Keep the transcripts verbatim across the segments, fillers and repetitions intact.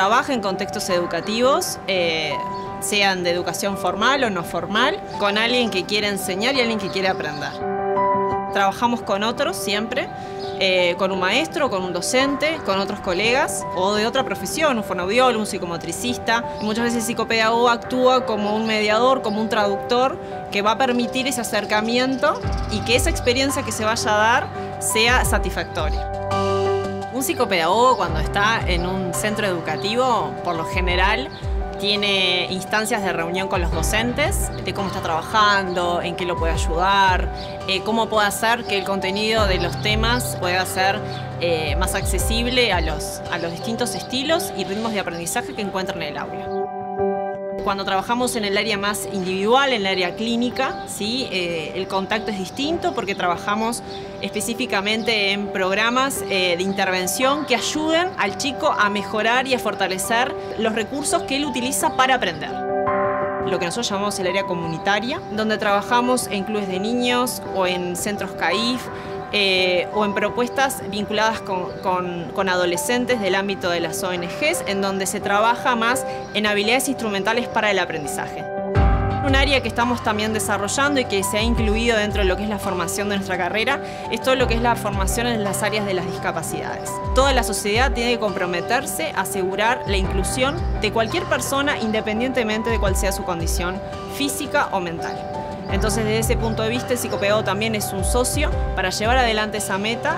trabaja en contextos educativos, eh, sean de educación formal o no formal, con alguien que quiere enseñar y alguien que quiere aprender. Trabajamos con otros siempre, eh, con un maestro, con un docente, con otros colegas o de otra profesión, un fonoaudiólogo, un psicomotricista. Muchas veces el psicopedagogo actúa como un mediador, como un traductor que va a permitir ese acercamiento y que esa experiencia que se vaya a dar sea satisfactoria. Un psicopedagogo cuando está en un centro educativo, por lo general, tiene instancias de reunión con los docentes, de cómo está trabajando, en qué lo puede ayudar, eh, cómo puede hacer que el contenido de los temas pueda ser eh, más accesible a los, a los distintos estilos y ritmos de aprendizaje que encuentran en el aula. Cuando trabajamos en el área más individual, en el área clínica, ¿sí? eh, el contacto es distinto porque trabajamos específicamente en programas eh, de intervención que ayuden al chico a mejorar y a fortalecer los recursos que él utiliza para aprender. Lo que nosotros llamamos el área comunitaria, donde trabajamos en clubes de niños o en centros C A I F, Eh, o en propuestas vinculadas con, con, con adolescentes del ámbito de las O N Ges, en donde se trabaja más en habilidades instrumentales para el aprendizaje. Un área que estamos también desarrollando y que se ha incluido dentro de lo que es la formación de nuestra carrera es todo lo que es la formación en las áreas de las discapacidades. Toda la sociedad tiene que comprometerse a asegurar la inclusión de cualquier persona independientemente de cuál sea su condición física o mental. Entonces, desde ese punto de vista, el psicopedagogo también es un socio para llevar adelante esa meta.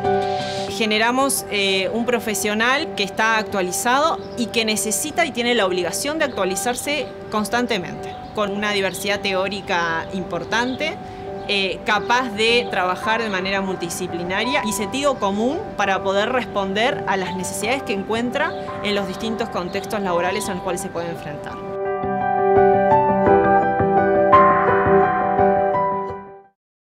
Generamos eh, un profesional que está actualizado y que necesita y tiene la obligación de actualizarse constantemente, con una diversidad teórica importante, eh, capaz de trabajar de manera multidisciplinaria y sentido común para poder responder a las necesidades que encuentra en los distintos contextos laborales a los cuales se puede enfrentar.